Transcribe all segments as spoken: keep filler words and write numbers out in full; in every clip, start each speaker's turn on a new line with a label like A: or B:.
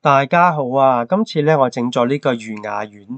A: 大家好啊！今次咧，我整咗呢個裕雅苑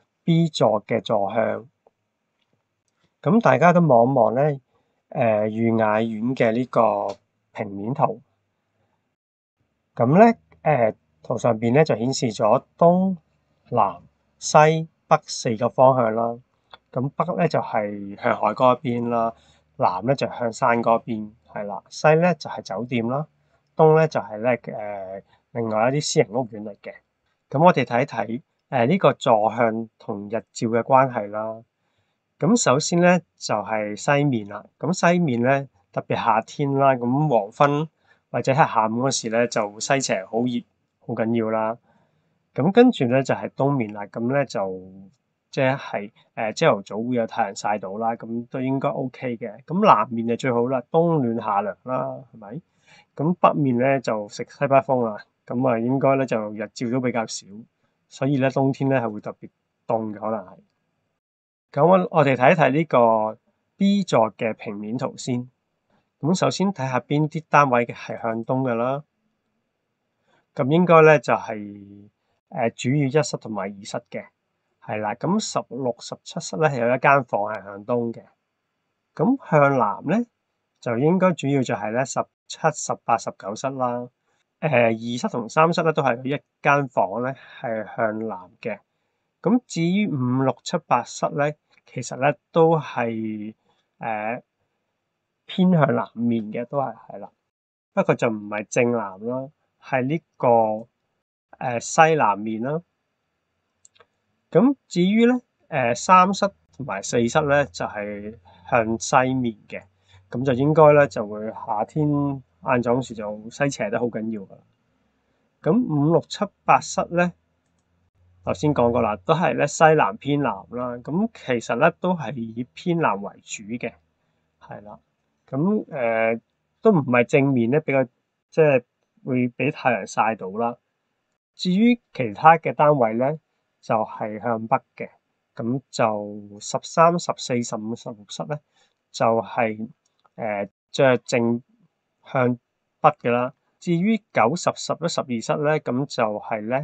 A: B 座嘅座向。咁大家都望一望咧，誒裕雅苑嘅呢個平面圖。咁咧，誒圖上邊咧就顯示咗東南西北四個方向啦。咁北咧就係向海嗰邊啦，南咧就向山嗰邊，係啦。西咧就係酒店啦，東咧就係咧誒另外一啲私人屋苑嚟嘅。咁我哋睇一睇誒呢個座向同日照嘅關係啦。咁首先咧就係西面啦。咁西面咧特別夏天啦，咁黃昏或者係下午嗰時咧就西斜好熱，好緊要啦。咁跟住咧就係東面啦。咁咧就即係誒朝頭早會有太陽曬到啦，咁都應該 OK 嘅。咁南面就最好啦，冬暖夏涼啦，係咪？咁北面咧就食西北風啦。咁啊，應該咧就日照都比較少，所以咧冬天咧係會特別凍嘅，可能係。咁我我哋睇一睇呢個 B 座嘅平面圖先。咁首先睇下邊啲單位嘅係向東嘅啦。咁應該咧就係誒主要一室同埋二室嘅，係啦。咁十六、十七室咧係有一間房係向東嘅。咁向南咧就應該主要就係咧十七、十八、十九室啦。誒、呃、二室同三室咧都係有一間房咧係向南嘅。咁至於五六七八室咧，其實咧都係誒、呃、偏向南面嘅，都係係啦。不過就唔係正南啦，係呢、這個誒、呃、西南面啦。咁至於咧誒三室同埋四室咧就係、是、向西面嘅，咁就應該咧就會夏天晏晝時就西斜得好緊要噶啦。咁五六七八室咧，頭先講過啦，都係咧西南偏南啦。咁其實咧都係以偏南為主嘅，係啦。咁誒、呃、都唔係正面咧，比較即係會俾太陽曬到啦。至於其他嘅單位咧，就係、是、向北嘅。咁就十三、十四、十五、十六室咧，就係誒即係正向北嘅啦。至於九、十、十一、十二室咧，咁就係咧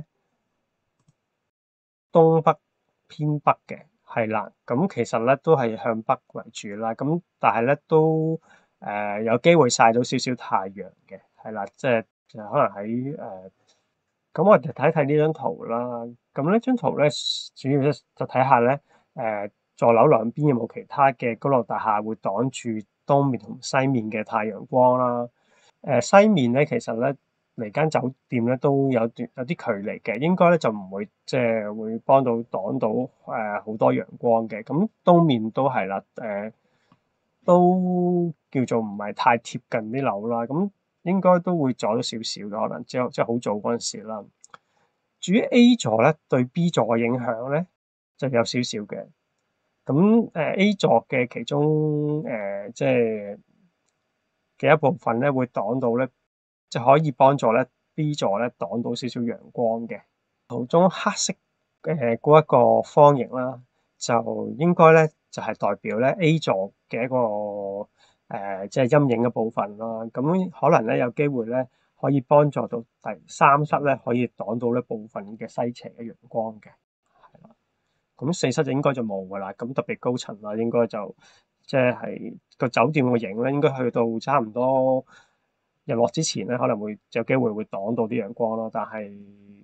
A: 東北偏北嘅，係啦。咁其實咧都係向北為主啦。咁但係咧都誒、呃、有機會曬到少少太陽嘅，係啦。即係就可能喺誒，咁、呃、我哋睇睇呢張圖啦。咁呢張圖咧主要咧就睇下咧誒座樓兩邊有冇其他嘅高樓大廈會擋住東面同西面嘅太陽光啦。誒、呃、西面咧，其實咧離間酒店咧都有段有啲距離嘅，應該咧就唔會即係會幫到擋到誒好、呃、多陽光嘅。咁東面都係啦，誒、呃、都叫做唔係太貼近啲樓啦，咁應該都會阻咗少少嘅，可能即係即係好早嗰陣時啦。至於 A 座咧對 B 座嘅影響咧就有少少嘅。咁誒 A 座嘅其中誒、呃、即係嘅一部分咧會擋到咧，就可以幫助咧 B 座咧擋到少少陽光嘅。圖中黑色誒嗰一個方形啦，就應該咧就係、是、代表咧 A 座嘅一個誒、呃、即係陰影嘅部分啦。咁可能咧有機會咧可以幫助到第三室咧可以擋到呢部分嘅西斜嘅陽光嘅。係啦，咁四室就應該就冇噶啦。咁特別高層啦，應該就即係個酒店個影咧，應該去到差唔多日落之前咧，可能會有機會會擋到啲陽光咯。但係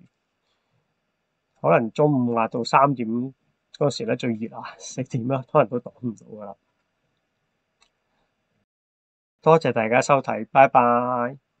A: 可能中午啊到三點嗰時咧最熱啊，四點啦，可能都擋唔到噶啦。多謝大家收睇，拜拜。